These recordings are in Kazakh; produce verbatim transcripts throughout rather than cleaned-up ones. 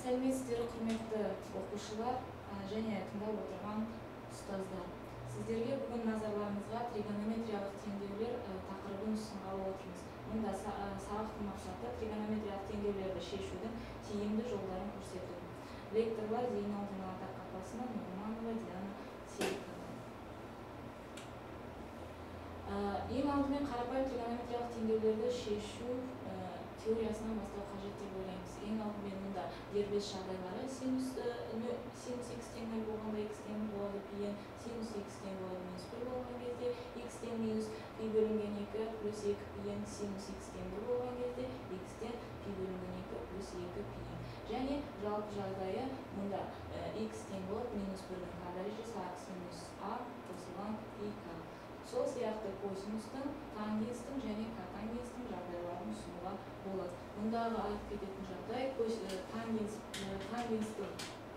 Сәлеметсіздер, құрметті оқушылар және тыңдап отырған ұстаздар. Сіздерге бүгін назарларыңызға тригонометриялық теңдеулер тақырыбын ұсынғалы отырмыз. Мұнда сабақтың мақсаты тригонометриялық теңдеулерді шешудің тиімді жолдарын көрсету. Лекторлар Зейнолдина Атақапасына, Нұрманова Диана Сейітова. Ең алдымен қарапайым тригонометриялық теңдеулерді шешу теориясынан бастау қажет деп ойлаймыз. Ең алдымен мұнда дербес жағдайлары синус x тең нөл болғанда x тең болады пи-ен, синус x тең болады минус бір болған кезде x тең минус пи бөлінген екі плюс екі пи-ен, синус x тең бір болған кезде x тең пи бөлінген екі плюс екі пи-ен. Және жалпы жағдайы мұнда x тең болады минус бірдің к дәрежесі синус а қосылған и к. Сол сияқты косинустың, тангенстің және котангенстің жағдайларын ұсынуға болады. Мұндағы айтып кететін жағдай тангенстің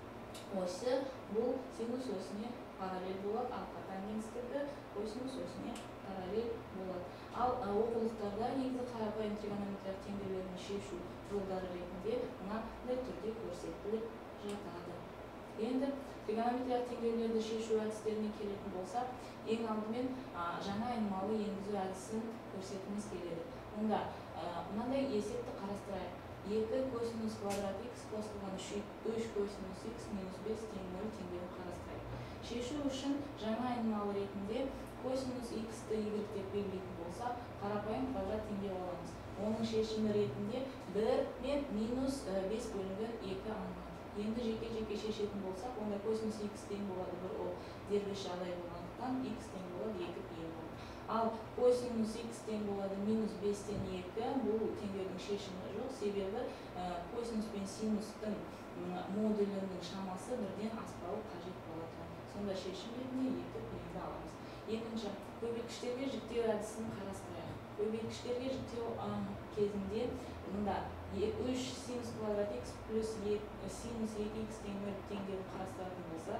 осы бұл синус осіне параллель болады, ал котангенстігі косинус осіне параллель болады. Ал оқулықтарда негізі қарапайым тригонометриялық теңдеулерін шешу жолдары ретінде мынадай түрде көрсетіліп жатады. Енді тригонометриялық теңдеулерді шешу әдістеріне келетін болсақ, ең алдымен жаңа айнымалы енгізу әдісін көрсеткіміз келеді. Мұнда мынандай есепті қарастырайық. екі косинус квадрат x қосылған үш косинус x минус бес тең нөл теңдеуін қарастырайық. Шешу үшін жаңа айнымалы ретінде косинус x-ті y деп белгілейтін болса, қарапайым квадрат теңдеу аламыз. Оның шешімі ретінде бір мен минус бес бөлінген екі алынады. Енді жеке-жеке шешетін болсақ, онда косинус x тең болады бір, ол дербес жағдай болғандықтан x тең болады екі пи-ен болады. Ал косинус x тең болады минус бестен екі, бұл теңдеудің шешімі жоқ, себебі косинус пен синустың модулінің шамасы бірден аспауы қажет болады. Сонда шешім ретінде екі пи-ді аламыз. Екінші, көбейткіштерге жіктеу әдісін қарастырайық. Көбейткіштерге жіктеу кезінде мұнда үш синус квадрат x плюс синус екі икс тең нөл теңдеуін қарастыратын болса,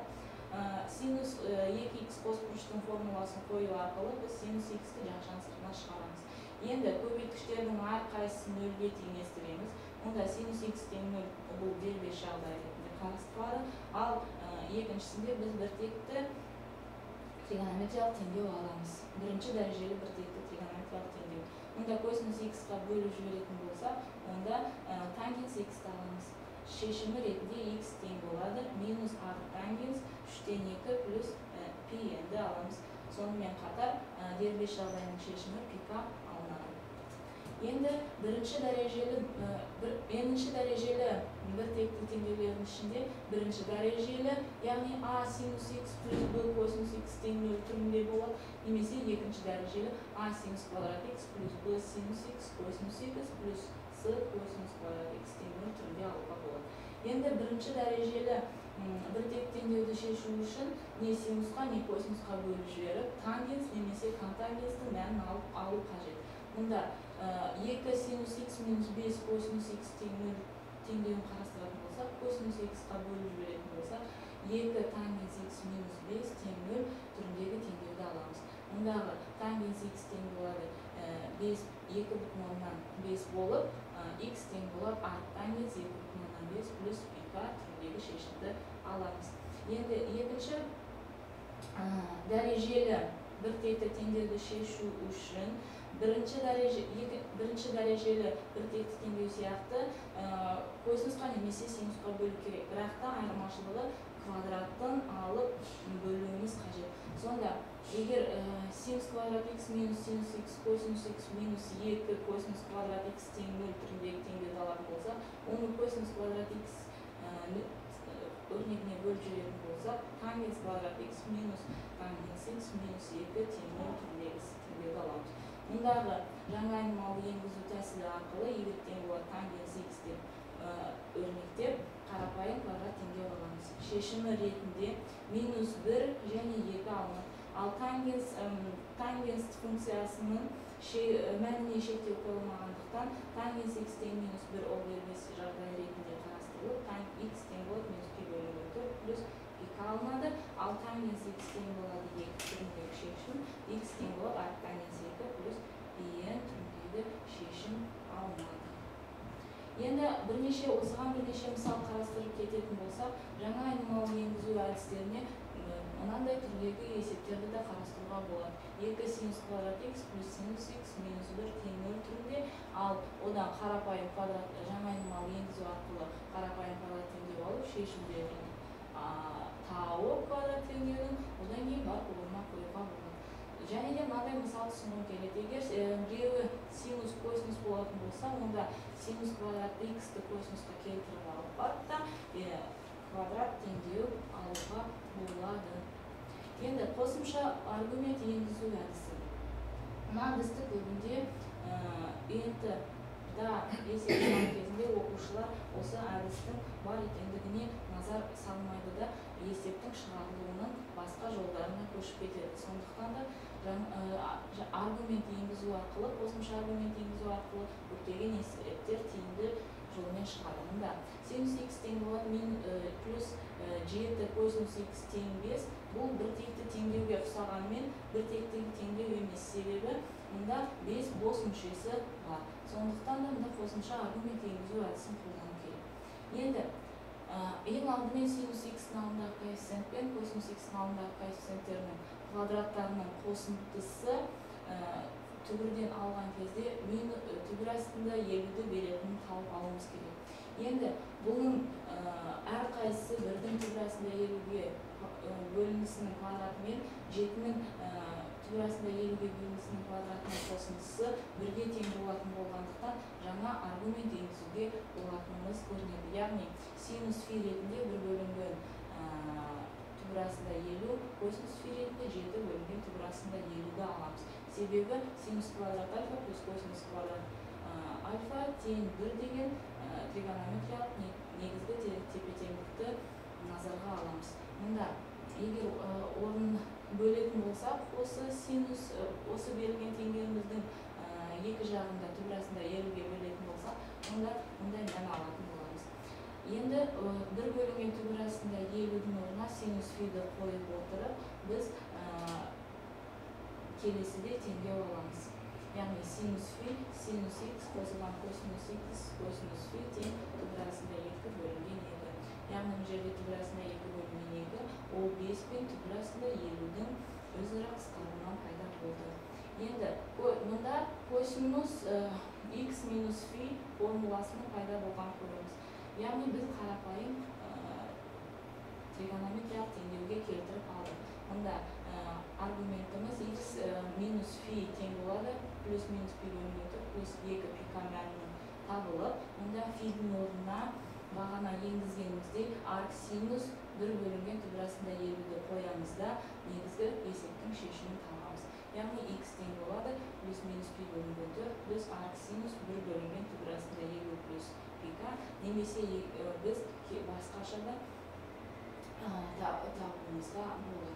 синус екі икс қосбұрыштың формуласын қою арқылы біз синус x-ті жақшаның сыртына шығарамыз. Енді көбейткіштердің әрқайсысын нөлге теңестіреміз. Онда синус x тең нөл бұл дербес жағдай ретінде қарастырылады. Ал екіншісінде біз біртекті тригонометриялық теңдеу аламыз. Бірінші дәрежелі біртекті тригонометриялық теңдеу. Мұнда косинус x-қа бөліп жіберетін болса, онда тангенс x-ті аламыз. Шешімі ретінде x тең болады минус арты тангенс үштен екі плюс пи-ді аламыз. Сонымен қатар дербес жағдайының шешімі пи-к алынады. Енді бірінші дәрежелі бірінші дәрежелі біртекті теңдеулердің ішінде бірінші дәрежелі, яғни а синус x плюс б косинус x тең нөл түрінде болады, немесе екінші дәрежелі а синус квадрат x плюс б синус x косинус x плюс с косинус квадрат x тең нөл түрінде алуға болады. Енді бірінші дәрежелі біртекті теңдеуді шешу үшін не синусқа, не косинусқа бөліп жіберіп, тангенс немесе контангенстің мәнін алу қажет. Мұнда екі синус x минус бес косинус x тең нөл теңдеуін қарастыратын болсақ, косинус x-қа бөліп жіберетін болсақ, екі тангенс x минус бес тең нөл түріндегі теңдеуді аламыз. Мұндағы тангенс x тең болады екі бүтін оннан бес болып, x тең болып арты тангенс екі бүтін оннан бес плюс пи-к түріндегі шешімді аламыз. Енді екінші дәрежелі біртекті теңдеуді шешу үшін бірінші дәрежелі біртекті теңдеу сияқты косинусқа немесе синусқа бөлу керек. Бірақ та айырмашылығы квадраттан алып бөлуіміз қажет. Сонда егер синус квадрат x минус синус x косинус x минус екі косинус квадрат x тең нөл түріндегі теңдеуді алатын болса, оны косинус квадрат x өрнегіне бөліп жіберетін болса, тангенс квадрат x минус тангенс x минус екі тең нөл түріндегі теңдеуді аламыз. Мұндағы жаңа айнымалы енгізу тәсілі арқылы y тең болады тангенс x деп өрнектеп, қарапайым квадрат теңдеу аламыз. Шешімі ретінде минус бір және екі алынады. Ал тангенс функциясының мәніне шектеу қойылмағандықтан, тангенс x тең минус бір ол дербес жағдай ретінде қарастырылып, x тең болады минус пи бөлінген төрт плюс пи-к алынады. Ал тангенс x тең болады екі түріндегі шешім, x тең болады арты тангенс екі плюс пи-ен түріндегі шешім алынады. Енді бірнеше осыған бірнеше мысал қарастырып болсақ, жаңа айнымалы енгізу әдістеріне мынандай түрдегі есептерді де қарастыруға болады. екі синус квадрат x плюс синус x минус бір тең нөл түрінде, ал одан қарапайым квадрат жаңа айнымалы енгізу арқылы қарапайым квадрат теңдеу алып шешімдерін тауып квадрат теңдеудің одан кейін барып орнына қоюға болады. Және де мынандай мысал түсінгім келеді. Егер біреуі синус косинус болатын болса, онда синус квадрат x-ті косинусқа келтіріп алып барып та квадрат теңдеу алуға болады. Енді қосымша аргумент енгізу әдісі. Мына әдісті көбінде енді да есептеу кезінде оқушылар осы әдістің бар екендігіне назар салмайды да есептің шығарылуының басқа жолдарына көшіп кетеді. Сондықтан да аргумент енгізу арқылы, қосымша аргумент енгізу арқылы көптеген есептер тиімді жолмен шығарылуда. Синус x тең болады плюс жеті косинус x тең бес. Бұл бір текті теңдеуге ұқсағанымен бір тектегі теңдеу емес, себебі мұнда бес бос мүшесі бар. Сондықтан да мұнда қосымша аргумент енгізу әдісін қолдану керек. Енді ең алдымен синус x-ның алдындағы коэффициент пен косинус x-ның алдындағы коэффициенттерінің квадраттарының қосындысы түбірден алған кезде түбір астында елуді беретінін тауып алуымыз керек. Енді бұның әрқайсысы бірдің түбір астында елуге бөлінісінің квадраты мен жетінің түбір астында елуге бөлінісінің квадратының қосындысы бірге тең болатын болғандықтан жаңа аргумент енгізуге болатынымыз көрінеді. Яғни синус фи ретінде бір бөлінген түбір астында елу, косинус фи ретінде жеті бөлінген түбір астында елуді аламыз. Себебі синус квадрат альфа плюс косинус квадрат альфа тең бір деген тригонометриялық негізгі тепе-теңдікті назарға аламыз. Мұнда егер орын бөлетін болсақ, осы синус, осы берілген теңдеуіміздің екі жағында түбір астында елуге бөлетін болсақ, онда мұндай мән алатын боламыз. Енді бір бөлінген түбір астында елудің орнына синус фиді қойып отырып, біз келесіде теңдеу аламыз. Яғни синус фи, синус x қосылған косинус x, косинус фи тең түбір астында екі бөлінген екі. Яғни бұл жерде түбір астында екі бөлінген екі, ол бес пен түбір астында елудің өзара қысқаруынан пайда болды. Енді мұнда косинус x минус фи формуласының пайда болған көреміз. Яғни біз қарапайым тригонометриялық теңдеуге келтіріп алдық. Мұнда аргументіміз x минус фи тең болады, плюс минус пи бөлінген төрт плюс екі пи мәнінің табылып, мұнда фидің орнына бағана енгізгенімізде арк синус бір бөлінген түбір астында елуді қоямыз да негізгі есептің шешімін табамыз. Яғни x тең болады, плюс минус пи бөлінген төрт плюс арк синус бір бөлінген түбір астында елу плюс пика, немесе біз басқаша да табуымызға болады.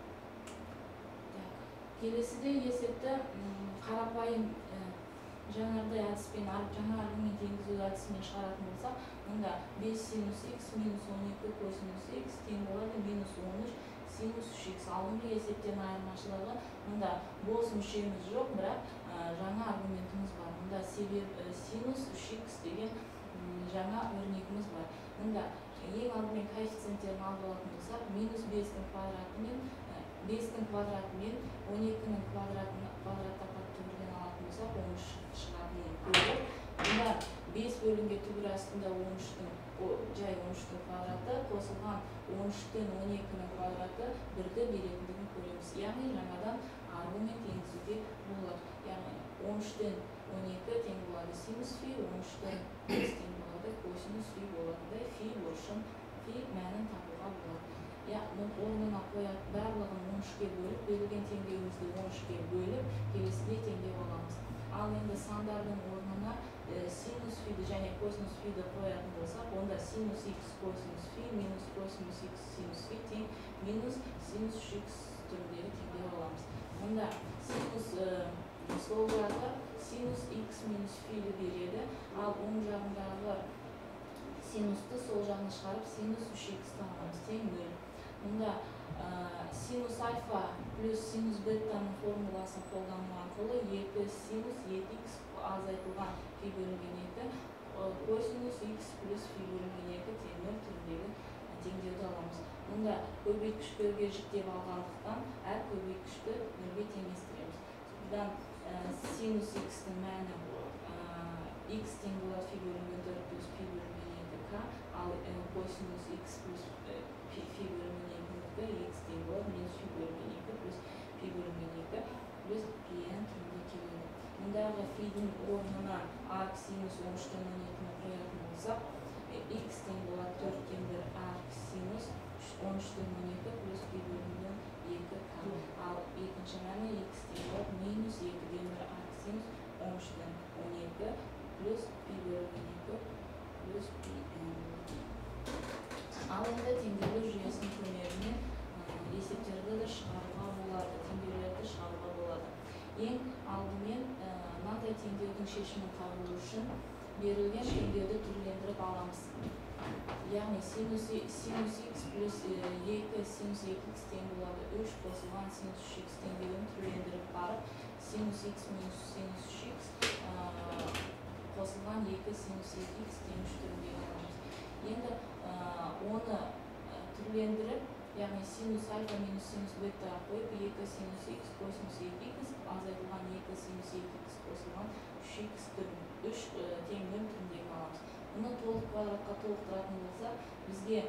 Келесіде есепті қарапайым жаңағыдай әдіспен, жаңа аргумент енгізу әдісімен шығаратын болсақ, мұнда бес синус x минус он екі косинус x тең болады минус он үш синус үш икс. Алдыңғы есептен айырмашылығы, мұнда бос мүшеміз жоқ, бірақ жаңа аргументіміз бар. Мұнда синус үш икс деген жаңа өрнегіміз бар. Мұнда ең алдымен коэффициенттерін алып алатын болсақ, минус бестің квадраты мен бестің квадраты мен он екінің квадраттапат түбірден алатын болсақ, он үш шығатынын көріп, мұнда бес бөлінген түбір астында он үштің жай он үштің квадраты қосылған он үштен он екінің квадраты бірді беретіндігін көреміз. Яғни жаңадан аргумент енгізуге болады. Яғни он үштен он екі тең болады синус фи, он үштен бес тең болады косинус фи болатындай фи бұрышын, фи мәнін табуға болады. Орнына қояды, барлығын он үшке бөліп, берілген теңдеуімізді он үшке бөліп, келесіде теңдеу аламыз. Ал енді сандардың орнына синус фиді және косинус фиді қоятын болсақ, онда синус x косинус фи минус косинус x синус фи тең минус синус үш икс түріндегі теңдеу аламыз. Мұнда синус сол жағы синус x минус фиді береді, ал оң жағындағы синусты сол жағына шығарып синус үш иксті аламыз тең нөл. Мұнда синус альфа плюс синус беттаның формуласын қолдану арқылы екі синус екі икс азайтылған фи бөлінген екі косинус x плюс фи бөлінген екі тең нөл түріндегі көбейткіштерге жіктеп алғандықтан әр көбейткішті нөлге теңестіреміз. Бұдан синус x-тің мәні x тең болады фи бөлінген төрт плюс пи бөлінген екі к, ал косинус x плюс фи бөлінген екі x тең болады минус фи бөлінген екі плюс пи бөлінген екі плюс пи-н түрінде келеді. Мұндағы фидің орнына арк синус он үштен он екіні қоятын болсақ, x тең болады төрт тең бір арк синус он үштен он екі плюс пи бөлінген екі к, ал екінші мәні x тең болады минус екіден бір арк синус он үштен он екі плюс пи бөлінген екі плюс пи-н. Ал енді теңдеулер жүйесінің көмегімен есептерді де шығаруға болады, теңдеулерді шығаруға болады. Ең алдымен мынадай теңдеудің шешімін табу үшін берілген теңдеуді түрлендіріп аламыз. Яғни синус x плюс екі синус екі х тең болады үш қосылған синус үш х теңдеуін түрлендіріп барып, синус x минус синус үш х қосылған екі синус екі х тең үш түрінде аламыз. Енді оны түрлендіріп, яғни синус альфа минус синус бета қойып, екі синус x косинус екі х азайтылған екі синус екі х қосылған үш х түрін үш тең нөл түрінде аламыз. Бұны толық квадратқа толықтыратын болса, бізге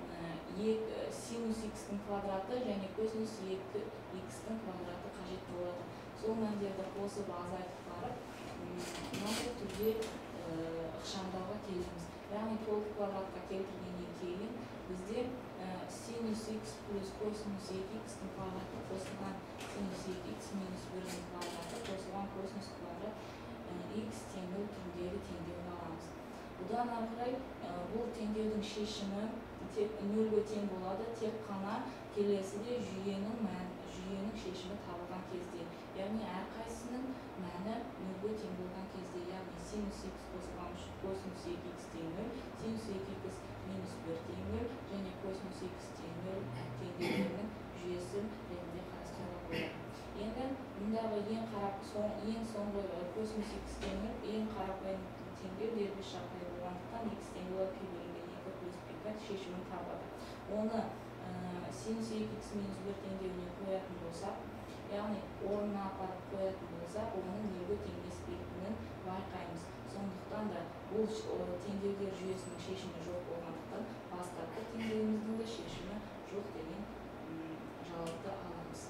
синус x-тің квадраты және косинус екі х-тің квадраты қажет болады. Сол мәндерді қосып азайтып барып, мынадай түрде ықшамдауға келеміз. Яғни толық квадратқа келтіргеннен кейін бізде синус x плюс косинус екі х-тің квадраты қосылған синус екі х минус бірдің квадраты қосылған косинус квадрат x тең нөл түріндегі теңдеуді аламыз. Бұдан ары қарай бұл теңдеудің шешімі нөлге тең болады, тек қана келесіде жүйенің жүйенің шешімі табылған кезде, яғни әрқайсының мәні нөлге тең болған кезде, яғни синус x қосылған косинус екі х тең нөл, синус екі х минус бір тең нөл және косинус x тең нөл теңдеулерінің жүйесі ретінде қарастыруға болады. Енді мұндағы ең ең соңғы косинус x тең нөл, ең қарапайым теңдеу дербес жағдай болғандықтан x тең болады пи бөлінген екі плюс пи к шешімін табады. Оны синус екі х минус бір теңдеуіне қоятын болсақ, яғни орнына апарып қоятын болсақ, оның нөлге теңеспейтінін байқаймыз. Сондықтан да бұл теңдеулер жүйесінің шешімі жоқ болғандықтан, бастапқы теңдеуіміздің де шешімі жоқ деген жауапты аламыз.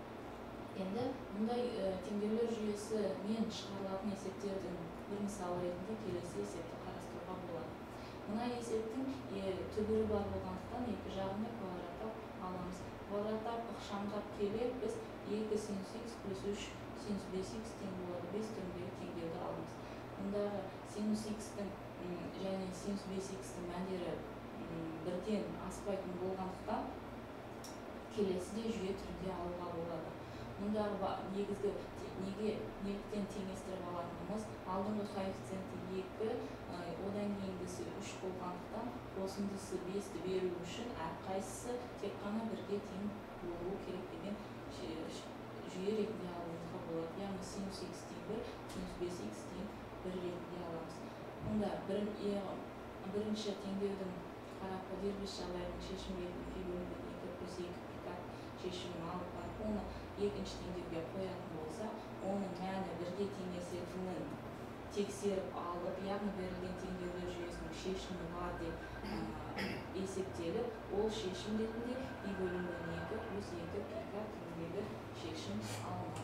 Енді мұндай теңдеулер жүйесі мен шығарылатын есептердің бір мысалы ретінде келесі есепті қарастыруға болады. Мына есептің түбірі бар болғандықтан екі жағын да квадраттап аламыз. Квадраттап ықшамдап келе біз екі синус x плюс үш синус бес х тең болады бес түріндегі теңдеуді аламыз. Мұндағы синус x-тің және синус бес х-тің мәндері бірден аспайтын болғандықтан келесіде жүйе түрінде алуға болады. Мұндағы негізгі неге неліктен теңестіріп алатынымыз, алдыңғы коэффициенті екі, одан кейінгісі үш болғандықтан, қосындысы бесті беру үшін әрқайсысы тек қана бірге тең болуы керек деген жүйе ретінде алуымызға болады. Яғни синус x тең бір, синус бес х тең бір ретінде аламыз. Мұнда бірінші теңдеудің қарапайым дербес жағдайының шешімі ретінде фи бөлінген екі плюс екі пи к шешімін алып барып, оны екінші теңдеуге қоятын болса, оның мәні бірге теңесетінін тексеріп алып, яғни берілген теңдеулер жүйесінің шешімі бар деп есептеліп, ол шешім ретінде фи бөлінген екі плюс екі пи к түріндегі шешім алынады.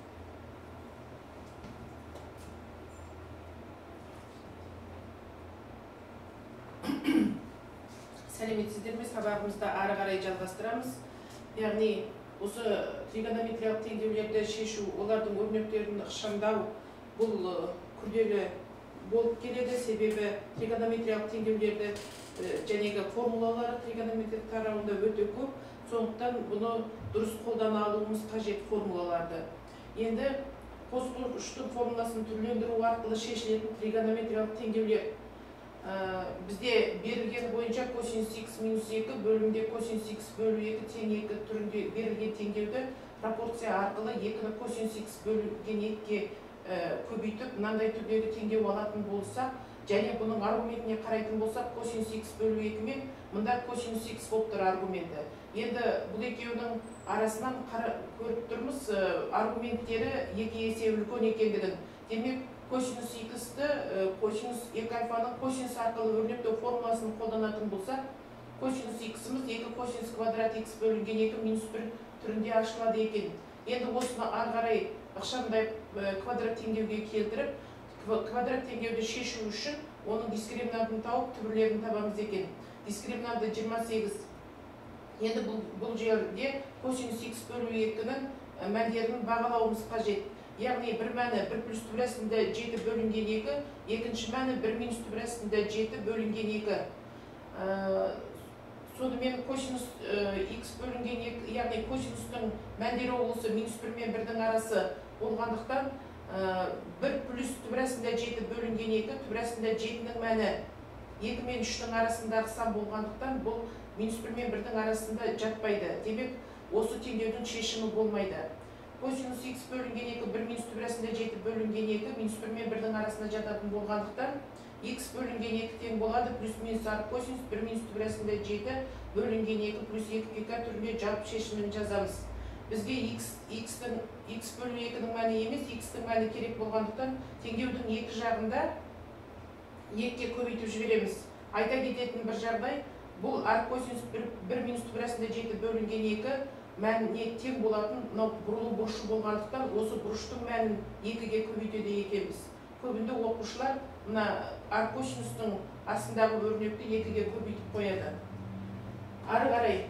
Сәлеметсіздер ме? Сабағымызды ары қарай жалғастырамыз. Яғни осы тригонометриялық теңдеулерді шешу, олардың өрнектерін ықшамдау бұл күрделі болып келеді. Себебі тригонометриялық теңдеулерді жәнегі формулалары тригонометрия тарауында өте көп. Сондықтан бұны дұрыс қолдана алуымыз қажет формулаларды. Енді қосылғыштың формуласын түрлендіру арқылы шешілетін тригонометриялық теңдеулер. Бізде берілген бойынша косинус x минус екі бөлімде косинус x бөлу екі тең екі түрінде берілген теңдеуді пропорция арқылы екіні косинус x бөлінген екіге көбейтіп, мынандай түрдегі теңдеу алатын болса, және бұның аргументіне қарайтын болсақ, косинус х бөлу екі мен мында косинус х болып тұр аргументі. Енді бұл екеуінің арасынан көріп тұрмыз аргументтері екі есе үлкен екендігін. Демек, косинус х-ті косинус екі альфаның косинус арқылы өрнектеу формуласын қолданатын болсақ, косинус х-іміз екі косинус квадрат х бөлінген екі минус бір түрінде ашылады екен. Енді осыны ары қарай ықшамдай квадрат теңдеуге келтіріп, квадрат теңдеуді шешу үшін оның дискриминантын тауып түбірлерін табамыз екен. Дискриминанты жиырма сегіз. Енді бұл жерде косинус х бөлу екінің мәндерін бағалауымыз қажет. Яғни бір мәні бір плюс түбірасында жеті бөлінген екі, екінші мәні бір минус түбірасында жеті бөлінген екі. Сонымен косинус х бөлінген екі, яғни косинустың мәндері олысы минус бір мен бірдің арасы болғандықтан бір плюс түбірасында жеті бөлінген екі, түбірасында жетінің мәні екі мен үштің арасындағы сан болғандықтан бұл минус бір мен бірдің арасында жатпайды. Демек, осы теңдеудің шешімі болмайды. Косинус х бөлінген екі, бір минус түбірасында жеті бөлінген екі, минус бір мен бірдің арасында жататын болғандықтан х бөлінген екі тең болады, плюс минус арт косинус бір минус түбірасында жеті бөлінген екі плюс екі пика түрінде жалпы шешімін жазамыз. Бізге х бөлу екінің мәні емес, х-тің мәні керек болғандықтан теңдеудің екі жағында екіге көбейтіп жібереміз. Айта кететін бір жағдай, бұл арт косинус бір минус түбірасында жеті бөлінген екі мәніне тең болатын бұрылу бұрышы болғандықтан осы бұрыштың мәнін екіге көбейтеді екенбіз. Көбінде оқушылар мына арт косинустың астындағы өрнекті екіге көбейтіп қояды. Ары қарай,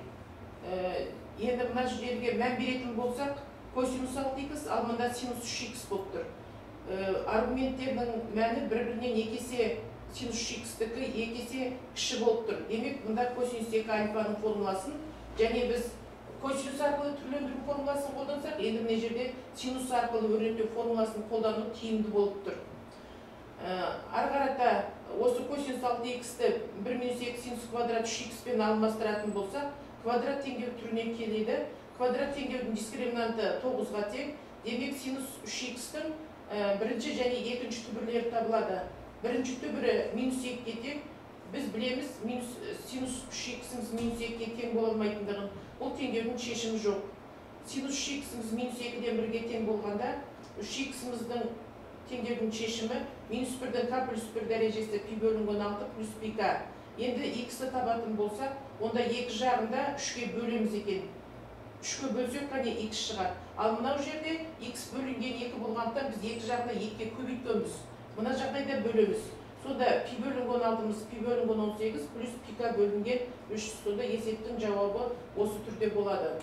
енді мына жерге мән беретін болсақ, косинус алты х, ал мында синус үш х болып тұр. Аргументтердің мәні бір-бірінен екі есе синус үш х-тікі екі есе кіші болып тұр. Демек, мында косинус екі альфаның формуласын, және біз косинус арқылы түрлендіру формуласын қолдансақ, енді мына жерде синус арқылы өрнектеу формуласын қолдану тиімді болып тұр. Ары қарата, осы косинус алты х-ті бір минус екі синус квадрат үш х-пен алмастыратын болсақ, квадрат теңдеу түріне келеді. Квадрат теңдеудің дискриминанты тоғызға тең. Демек, синус үш х-тің бірінші және екінші түбірлері табылады. Бірінші түбірі минус екіге тең. Біз білеміз, синус үш х-іміз минус екіге тең бола алмайтындығын. Бұл теңдеудің шешімі жоқ. Синус үш х-іміз минус екіден бірге тең болғанда, үш х-іміздің теңдеудің шешімі минус бірдің к плюс бір дәрежесі пи бөлінген алты плюс пи к. Енді х-ті табатын болсақ, онда екі жағында үшке бөлеміз екен. үшке бөлсек қане х шығады. Ал мынау жерде х бөлінген екі болғандықтан біз екі жағына екіге көбейткенбіз. Мына жағдайда бөлеміз. Сонда пи бөлінген алтымыз пи бөлінген он сегіз плюс пи к бөлінген үш. Сонда есептің жауабы осы түрде болады.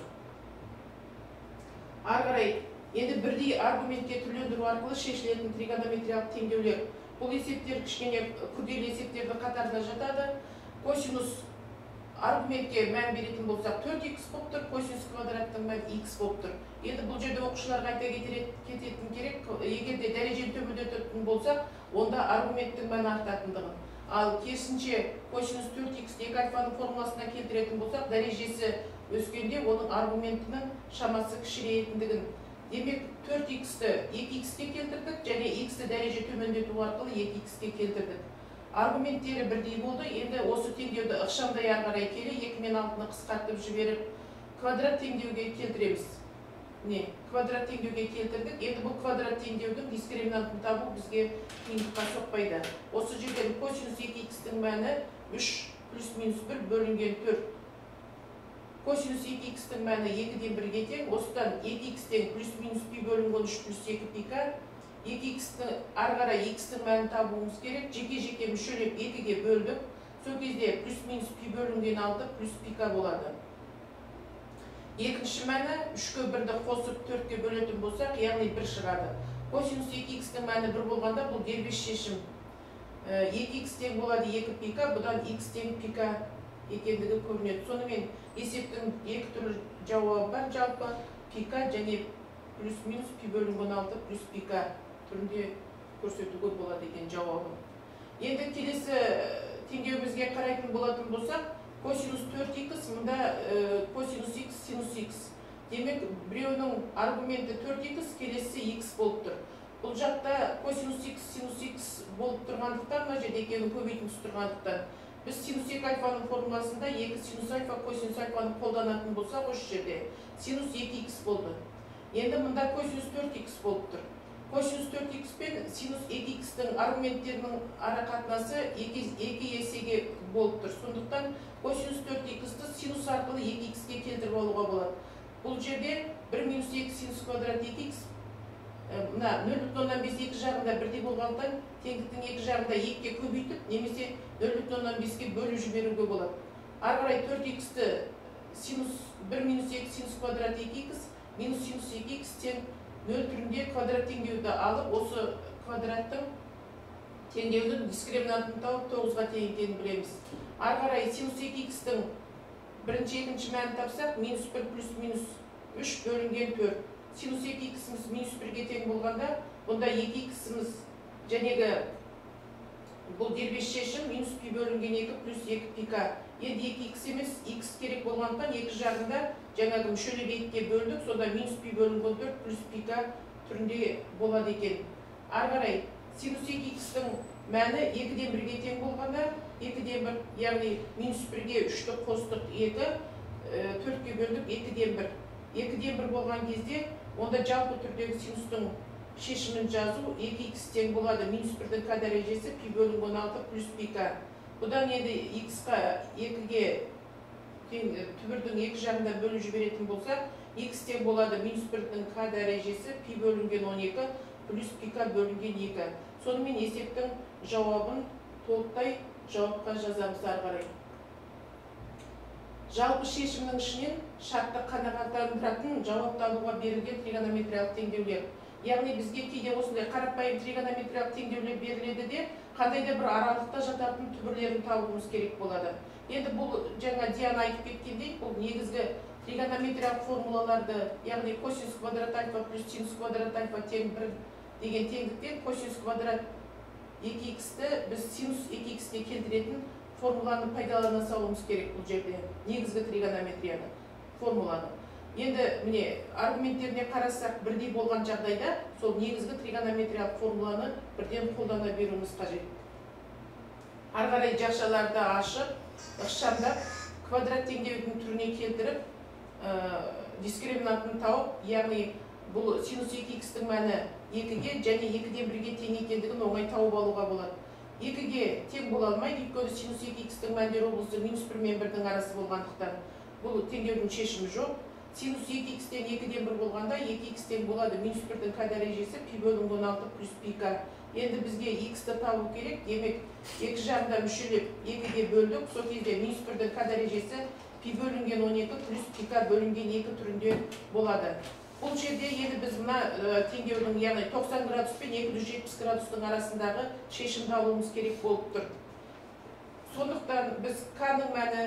Ары қарай, енді бірдей аргументке түрлендіру арқылы шешілетін тригонометриялық теңдеулер. Бұл есептер кішкене күрделі есептерді қатарына жатады. Косинус аргументке мән беретін болсақ төрт х болып тұр, косинус квадраттың мәні х болып тұр. Енді бұл жерде оқушыларға айта кететін керек, егер де дәрежені төмендететін болсақ, онда аргументтің мәні артатындығын. Ал керісінше косинус төрт х екі альфаның формуласына келтіретін болсақ, дәрежесі өскенде оның аргументінің шамасы кішірейтіндігін. Демек, төрт х-ті екі х-ке келтірдік, және х-ті дәреже төмендету арқылы екі х-ке келтірдік. Аргументтері бірдей болды. Енді осы теңдеуді ықшамдай ары қарай келе, екі мен алтыны қысқартып жіберіп, квадрат теңдеуге келтіреміз. Не, квадрат теңдеуге келтірдік. Енді бұл квадрат теңдеудің дискриминантын табу бізге қиындыққа соқпайды. Осы жерден косинус екі х-тің мәні үш плюс минус бір бөлінген төрт. Косинус екі х-тің мәні екіден бірге тең. Осыдан екі х-тен плюс минус пи бөлінген үш плюс екі пи к. екі х-ті ары қарай х-тің мәнін табуымыз керек. Жеке-жеке мүшелеп екіге бөлдік. Сол кезде плюс минус пи бөлінген алты плюс пи к болады. Екінші мәні үшке бірді қосып төртке бөлетін болсақ, яғни бір шығады. Косинус екі х-тің мәні бір болғанда бұл дербес шешім. екі х тең болады екі пи к, бұдан х тең пи к екендігі көрінеді. Сонымен есептің екі түрлі жауабы бар, жалпы пи к және плюс минус пи бөлінген алты плюс пи к түрінде көрсетуге болады екен жауабын. Енді келесі теңдеуімізге қарайтын болатын болсақ, косинус төрт х, мұнда косинус х, синус х. Демек, біреуінің аргументі төрт х, келесі х болып тұр. бұл жақта косинус икс синус икс болып тұрғандықтан, мына жерде екеуінің көбейтіндісі тұрғандықтан, біз синус екі альфаның формуласында екі синус альфа косинус альфаны қолданатын болсақ, осы жерде синус екі икс болды. Енді мұнда косинус төрт икс болып тұр. Косинус төрт икс пен синус екі икстің аргументтерінің ара қатынасы екі есеге болып тұр. Сондықтан косинус төрт иксті синус арқылы екі икске келтіріп алуға болады. Бұл жерде бір минус екі синус квадрат екі икс, мына нөл бүтін оннан бес екі жағында бірдей болғандықтан теңдіктің екі жағында екіге көбейтіп, немесе нөл бүтін оннан беске бөліп жіберуге болады. Ары қарай төрт иксті синус бір минус екі синус квадрат екі икс минус синус екі икс тең нөл түрінде квадрат теңдеуді алып, осы квадраттың теңдеудің дискриминантын тауып тоғызға тең екенін білеміз. Ары қарай синус екі икстің бірінші екінші мәнін тапсақ, минус бір плюс минус үш бөлінген төрт. Синус екі иксіміз минус бірге тең болғанда, бұнда екі иксіміз жәнегі бұл дербес шешім минус пи бөлінген екі плюс екі пика. Енді екі икс емес, икс керек болғандықтан екі жағында жаңағы мүшелер екіге бөлдік, сонда минус пи бөлінген төрт плюс пика түрінде болады екен. Ары қарай синус екі икстің мәні екіден бірге тең болғанда, екіден бір, яғни минус бірге үшті қостық екі, төртке бөлдік екіден бір. екіден бір болған кезде, онда жалпы түрдегі синустың шешімін жазу екі икс тең болады. Минус бірдің к дәрежесі пи бөлінген алты плюс пика. Бұдан енді иксқа екіге түбірдің екі жағында бөліп жіберетін болса, икс тең болады минус бірдің к дәрежесі пи бөлінген он екі плюс пика бөлінген екі. Сонымен есептің жауабын толықтай жауапқа жазамыз ары қарай. Жалпы шешімнің ішінен шартты қанағаттандыратын жауапты алуға берілген тригонометриялық теңдеулер. Яғни бізге кейде осындай қарапайым тригонометриялық теңдеулер беріледі де, қандай да бір аралықта жататын түбірлерін табуымыз керек болады. Енді бұл жаңа Диана айтып кеткендей, бұл негізгі тригонометриялық формулаларды, яғни косинус квадрат альфа плюс синус квадрат альфа тең бір деген теңдіктен косинус квадрат екі иксті біз синус екі икске келтіретін формуланы пайдалана салуымыз керек бұл жерде, негізгі тригонометрияны, формуланы. Енді міне аргументтеріне қарасақ бірдей болған жағдайда, сол негізгі тригонометриялық формуланы бірден қолдана беруіміз қажет. Ары қарай жақшаларды ашып, ықшамдап, квадрат теңдеудің түріне келтіріп, дискриминантын тауып, яғни бұл синус екі икстің мәні екіге және екіден бірге тең екендігін оңай тауып алуға болады. екіге тең бола алмайды, өйткені синус екі икстің мәндер облысы минус бір мен бірдің арасы болғандықтан бұл теңдеудің шешімі жоқ. Синус екі икстен екіден бір болғанда екі икс тең болады минус бірдің к дәрежесі пи бөлінген алты плюс пика. Енді бізге иксті табу керек, демек екі жағында мүшелеп екіге бөлдік, сол кезде минус бірдің к дәрежесі пи бөлінген он екі плюс пика бөлінген екі түрінде болады. Бұл жерде енді біз мына теңдеудің, яғни тоқсан градус пен екі жүз жетпіс градустың арасындағы шешімді алуымыз керек болып тұр. Сондықтан біз к-ның мәні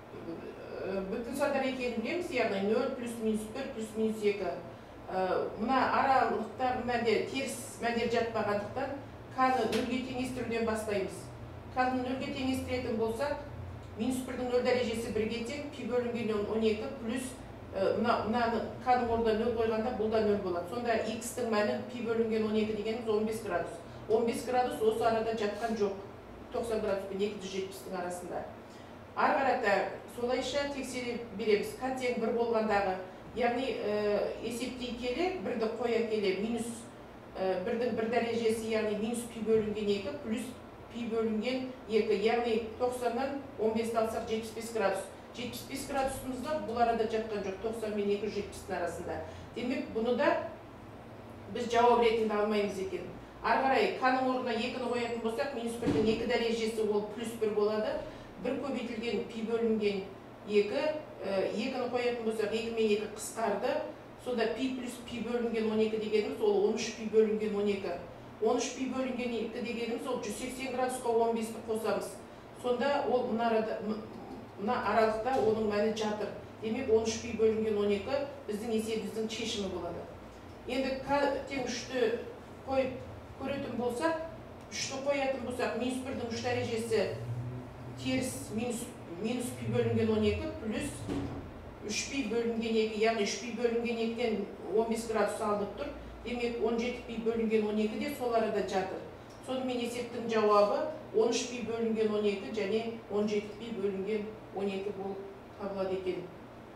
бүтін сандар екенін білеміз, яғни нөл плюс минус бір плюс минус екі. Мына аралықтағы мәндер теріс мәндер жатпағандықтан к-ны нөлге теңестіруден бастаймыз. к-ны нөлге теңестіретін болсақ, минус бірдің нөл дәрежесі бірге тең, пи бөлінген он екі плюс мынаны к-ның орнына нөл қойғанда бұл да нөл болады. Сонда икстің мәні пи бөлінген он екі дегеніміз он бес градус. он бес градус осы арада жатқан жоқ, тоқсан градус пен екі жүз жетпістің арасында. Ары қарата солайша тексере береміз. К тең бір болғандағы, яғни есептей келе, бірді қоя келе, минус бірдің бір дәрежесі, яғни минус пи бөлінген екі плюс пи бөлінген екі, яғни тоқсаннан он бесті алсақ жетпіс бес градус. жетпіс бес градусымызда бұл арада жатқан жоқ, тоқсан мен екі жүз жетпістің арасында. Демек, бұны да біз жауап ретінде алмаймыз екен. Ары қарай к-ның орнына екіні қоятын болсақ, минус бірдің екі дәрежесі ол плюс бір болады. бір көбейтілген пи бөлінген екі, екіні қоятын болсақ, екі мен екі қысқарды. Сонда пи плюс пи бөлінген он екі дегеніміз, ол он үш пи бөлінген он екі. он үш пи бөлінген екі дегеніміз, ол жүз сексен градусқа он бесті қосамыз. Сонда ол мына аралықта оның мәні жатыр. Демек, он үш пи бөлінген он екі біздің есебіміздің шешімі болады. Енді к тең үшті қойып көретін болсақ, үшті қоятын болсақ, минус бірдің үш дәрежесі теріс минус пи бөлінген он екі плюс үш пи бөлінген екі, яғни үш пи бөлінген екіден он бес градус алынып тұр. демек он жеті пи бөлінген он екі де сол арада жатыр. Сонымен есептің жауабы он үш пи бөлінген он екі және он жеті пи бөлінген он екі болып табылады екен.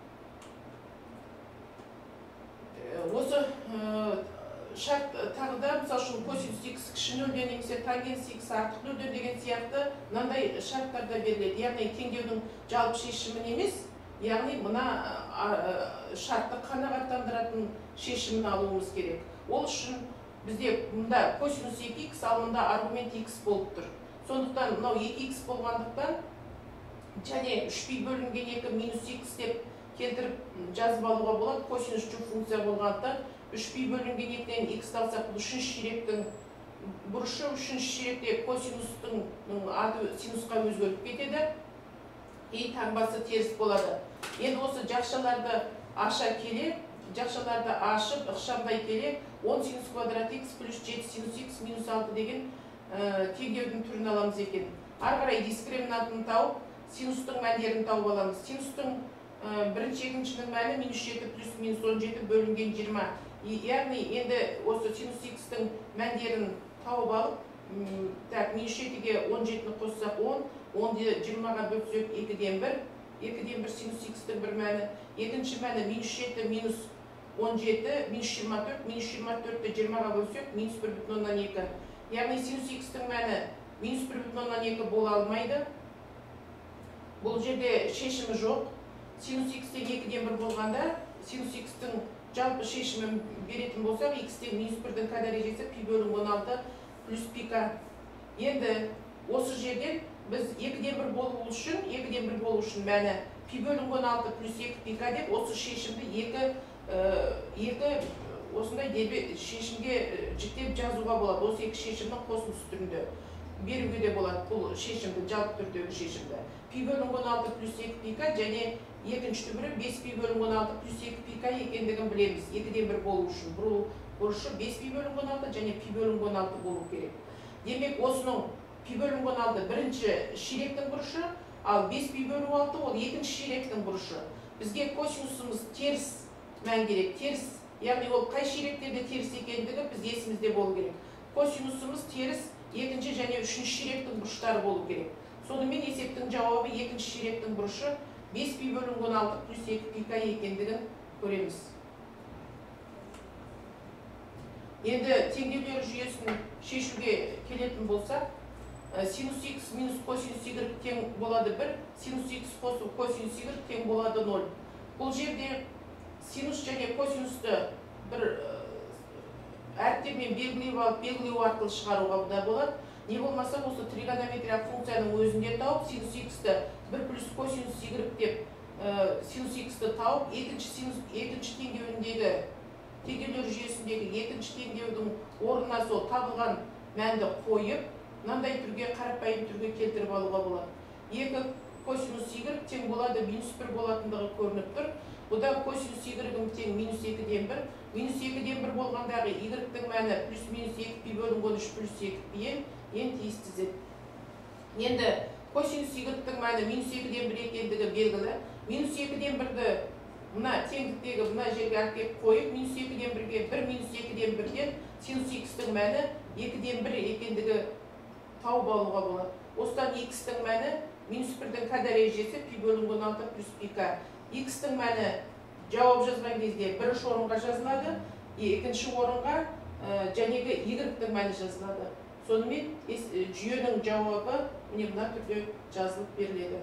Осы шарт тағы да, мысалы үшін косинус х кіші нөлден немесе тангенс х артық нөлден деген сияқты мынандай шарттарда беріледі. Яғни теңдеудің жалпы шешімін емес, яғни мына шартты қанағаттандыратын шешімін алуымыз керек. Ол үшін бізде мұнда косинус екі х, ал мұнда аргумент х болып тұр. Сондықтан мынау екі х болғандықтан және үш пи бөлінген екі минус х деп келтіріп жазып алуға болады. Косинус жұп функция болғандықтан үш пи бөлінген екіден х алсақ, бұл үшінші ширектің бұрышы, үшінші ширекте косинустың аты синусқа өзгеріп кетеді. И таңбасы теріс болады. Енді осы жақшаларды аша келе, жақшаларды ашып, ықшамдай келе, он синус квадрат х плюс жеті синус х минус алты деген теңдеудің түрін аламыз екен. Ары қарай дискриминантын тауып, синустың мәндерін тауып аламыз. Синустың бірінші екіншінің мәні минус жеті плюс минус он жеті бөлінген жиырма. Яғни енді осы синус х-тің мәндерін тауып алып, минус жетіге он жетіні қоссақ он, онды жиырмаға бөлсек екіден бір, екіден бір синус х-тің бір мәні. Екінші мәні минус жеті минус он жеті, минус жиырма төрт, минус жиырма төртті жиырмаға бөлсек минус бір бүтін оннан екі. Яғни синус х-тің мәні минус бір бүтін оннан екі бола алмайды. Бұл жерде шешімі жоқ. Синус х-тен екіден бір болғанда, синус х-тің жалпы шешімін беретін болсақ, х-тен минус бірдің к дәрежесі пи бөлім он алты плюс пи к. Енді осы жерден біз екіден бір болу үшін, екіден бір болу үшін мәні пи бөлім он алты плюс екі пи к деп осы шешімді екі, екі осындай шешімге жіктеп жазуға болады. Осы екі шешімнің қосындысы түрінде беруге де болады бұл шешімді, жалпы түрдегі шешімді. Пи бөлім он алты плюс екі пи к және екінші түбірі бес пи бөлім он алты плюс екі пи к екендігін білеміз. екіден бір болу үшін бұл бұрышы бес пи бөлім он алты және пи бөлім он алты болу керек. Демек осының пи бөлім он алты бірінші ширектің бұрышы, ал бес пи бөлім он алты ол екінші ширектің бұрышы. Бізге косинусымыз теріс мән керек, теріс. Яғни ол қай ширектерде теріс екендігі біз есімізде болу керек. Косинусымыз теріс екінші және үшінші ширектің бұрыштары болу керек. Сонымен есептің жауабы екінші ширектің бұрышы бес пи бөлім он алты плюс екі пи к екендігін көреміз. Енді теңдеулер жүйесін шешуге келетін болсақ, синус х минус косинус y тең болады бір, синус х қосу косинус y тең болады ноль. Бұл жерде синус және косинусты бір әріптермен белгілеп алып, белгілеу арқылы шығаруға да болады. Не болмаса осы тригонометриялық функцияның өзінде тауып, синус х-ті бір плюс косинус y деп синус х-ті тауып, екінші теңдеуіндегі теңдеулер жүйесіндегі екінші теңдеудің орнына сол табылған мәнді қойып, мынандай түрге қарапайым түрге келтіріп алуға болады. екі косинус y тең болады минус бір болатындығы көрініп тұр. Бұда косинус y-дің тең минус екіден бір. Минус екіден бір болғандағы y-дің мәні плюс минус екі пи бөлім он үш плюс екі пи ең тиісті зет. Енді косинус y-дің мәні минус екіден бір екендігі белгілі. Минус екіден бірді мына теңдіктегі мына жерге әкеп қойып, минус екіден бірге бір минус екіден бірден синус х-дің мәні екіден бір екендігі тауып алуға болады. Осыдан х-дің мәні минус бірдің к дәрежесі пи бөлім он алты плюс пи к. Х-дің мәні жауап жазған кезде бірінші орынға жазылады, екінші орынға жәнегі y-дің мәні жазылады. Сонымен жүйенің жауабы міне мына түрде жазылып беріледі.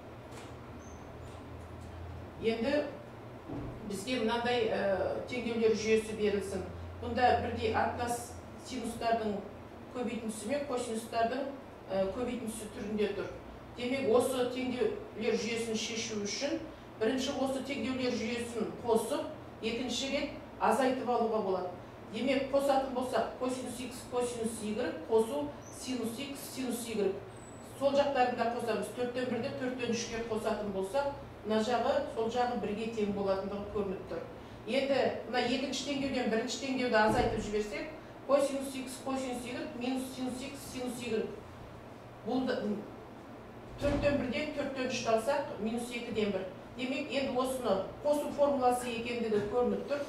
Енді бізге мынандай теңдеулер жүйесі берілсін. Бұнда бірдей аттас синустардың көбейтіндісі мен косинустардың көбейтіндісі түрінде тұр. Демек, осы теңдеулер жүйесін шешу үшін бірінші осы теңдеулер жүйесін қосып, екінші рет азайтып алуға болады. Демек, қосатын болсақ, косинус х, косинус y, қосу синус х, синус y. Сол жақтарында қосамыз. төрттен бірді төрттен үшке қосатын болсақ, мына жағы сол жағы бірге тең болатындығы көрініп тұр. Енді мына екінші теңдеуден бірінші теңдеуді азайтып жіберсек, косинус х, косинус y, минус синус х, синус y. Бұл төрттен бірден төрттен үшті алсақ, минус екіден бір. Демек, енді осыны қосу формуласы екендігі көрініп тұр.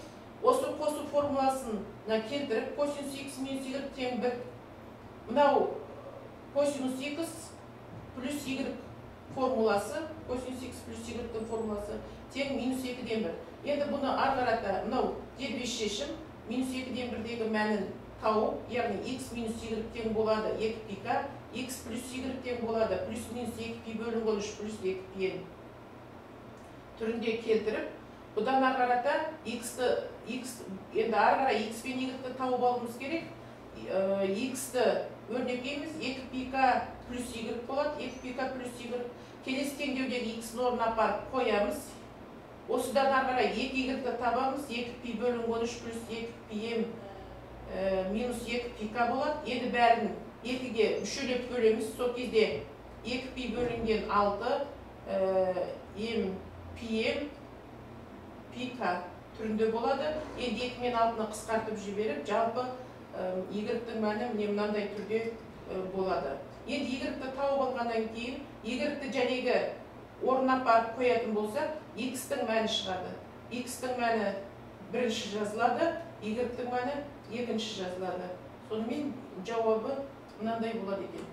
осы қосу формуласына келтіріп, косинус x минус y тең бір. Мынау косинус x плюс y формуласы, косинус x плюс y формуласы тең минус екіден бір. Енді бұны арғарата, мынау дербес шешім, минус екіден бірдегі мәнін тауып, яғни x минус y тең болады екі пика, x плюс y тең болады плюс минус екі пи бөлінген үш плюс екі пи түрінде келтіріп, бұдан арғарата x-ті, енді арғара x пен y-ті тауып алуымыз керек. X-ті өрнектейміз, екі пика плюс y болады, екі пика плюс y. Келесі теңдеудегі x-ні орнына апарып қоямыз. Осыдан арғара екі y-ті табамыз, екі пи бөлінген үш плюс екі пи минус екі пика болады. Енді бәрін екіге мүшелеп бөлеміз. Сол кезде екі пи бөлінген алты м пи пика түрінде болады. Енді екі мен алтыны қысқартып жіберіп, жалпы y-тің мәні міне мынандай түрде болады. Енді y-ті тауып алғаннан кейін, y-ті жәнегі орнына апарып қоятын болса, x-тің мәні шығады. X-тің мәні бірінші жазылады, y-тің мәні екінші жазылады. Сонымен жауабы мынандай болады екен.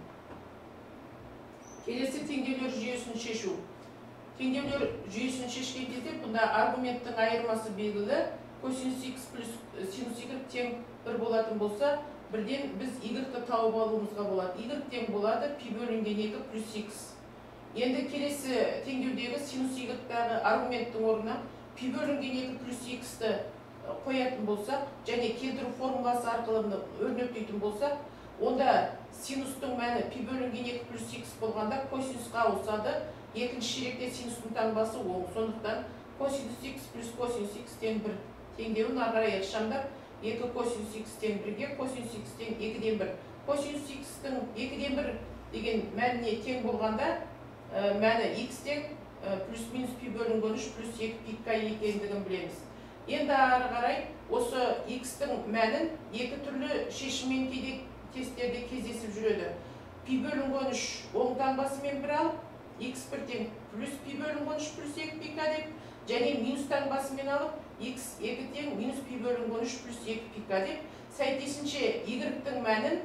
Келесі теңдеулер жүйесін шешу. Теңдеулер жүйесін шешкен кезде бұнда аргументтің айырмасы белгілі, косинус x плюс синус y тең бір болатын болса, бірден біз y-ті тауып алуымызға болады. Y тең болады пи бөлінген екі плюс x. Енді келесі теңдеудегі синус y-дағы аргументтің орнына пи бөлінген екі плюс x-ті қоятын болсақ, және келтіру формуласы арқылы өрнектейтін болсақ, онда синустың мәні пи бөлінген екі плюс x болғанда косинусқа ауысады. Екінші ширекте синустың таңбасы оң. Сондықтан косинус x плюс косинус x тең бір теңдеуін ары ықшамдап, екі косинус x тең бірге, косинус x тең екіден бір. Косинус x-тің екіден бір деген мәніне тең болғанда, мәні x тең плюс минус пи бөлінген үш плюс екі пика екендігін білеміз. Енді ары қарай осы x-тің мәнін екі түрлі шешіммен кейде тесттерде кездесіп жүреді. Пи бөлінген үш оң таңбасымен бір алып, x бір тең плюс пи бөлінген үш плюс екі пика деп, және минус таңбасымен алып, x екі тең минус пи бөлінген үш плюс екі пика деп, сәйкесінше y-тің мәнін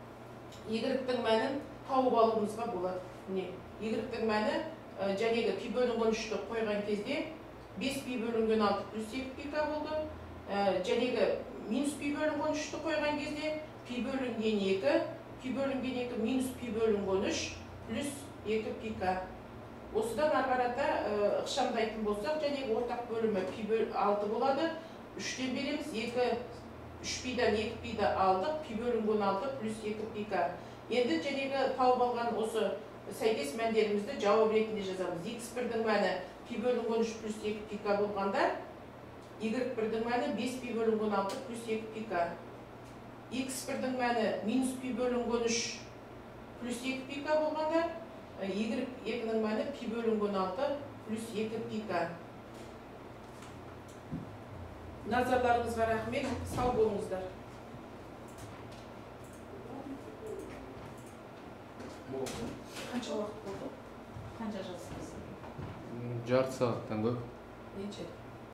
y-тің мәнін тауып алуымызға болады. Міне, y-тің мәні жәнегі пи бөлінген үшті қойған кезде бес пи бөлінген алты плюс екі пика болды. Жәнегі минус пи бөлінген үшті қойған кезде пи бөлінген екі, пи бөлінген екі минус пи бөлінген үш плюс екі пика. Осыдан арғарата ықшамдайтын болсақ, жәнегі ортақ бөлімі пи алты болады. үштен береміз, үш пидан екі пиді алдық, пи бөлінген алты плюс екі пика. Енді жәнегі тауып алған осы сәйкес мәндерімізді жауап ретінде жазамыз. икс бірдің мәні пи бөлінген үш плюс екі пика болғанда, y бірдің мәні бес пи бөлінген алты плюс екі пика. X бірдің мәні минус пи бөлінген үш плюс екі пика болғанда, y екінің мәні пи бөлінген алты плюс екі пика. Назарларыңызға рахмет, сау болыңыздар. Қанша уақыт болды? Қанша жасыңыз? жарты сағаттан көп. Неше?